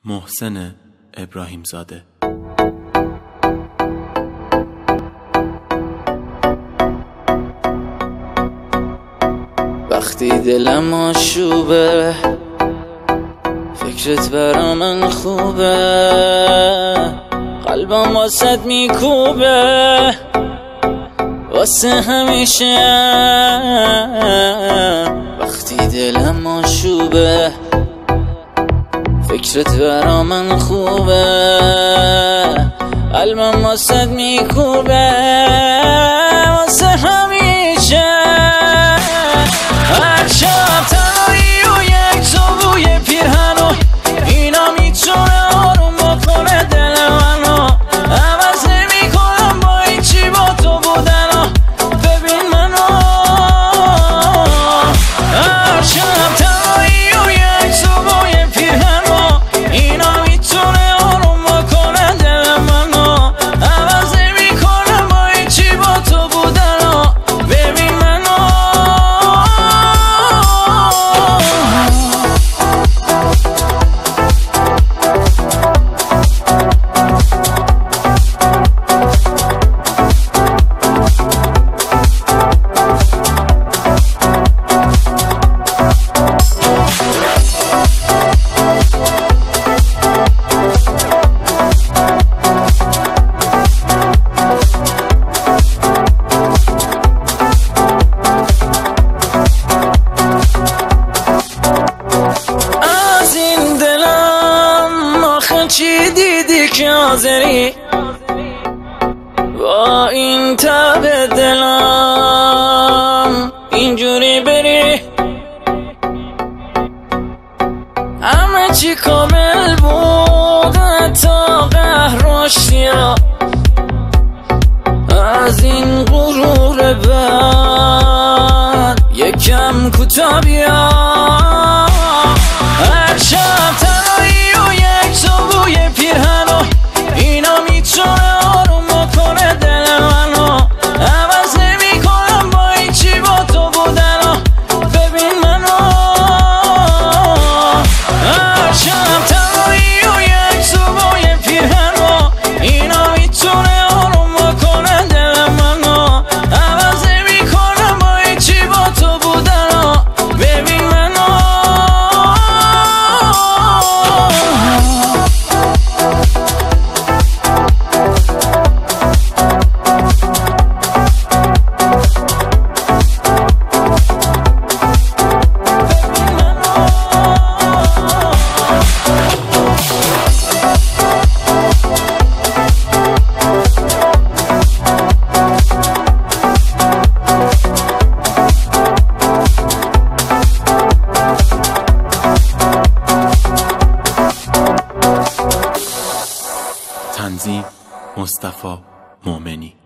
محسن ابراهیم زاده. وقتی دلم آشوبه فکرت برا من خوبه، قلبم واسد میکوبه واسه همیشه. وقتی دلم آشوبه فکرت برا من خوبه، قلبم واسد میکوبه واسه همیشه. هر شب تنهایی و یک تو بوی پیرهنو، اینا میتونه آروم بکنه دل منو. عوض نمیکنم با هیچی با تو بودنو، ببین منو. هر شب تنهایی و یک تو بوی پیرهنو، اینا میتونه آروم بکنه دل منو. عوض نمیکنم با هیچی با تو بودنو، ببین منو. چی دیدی که حاضری با این تب دلم اینجوری بری؟ همه چی کامل بود تا قهر و اشتیا، از این غرور بد یکم کوتاه بیا. هر شب تنهایی و یک تو بوی پیرهنو، اینا میتونه آروم بکنه دل منو. عوض نمیکنم با هیچی با تو بودنو، ببین منو. هر شب تنهایی و یک تو بوی پیرهنو، اینا میتونه آروم بکنه دل منو. عوض نمیکنم با هیچی با تو بودنو، ببین منو. تنظیم مصطفی مومنی.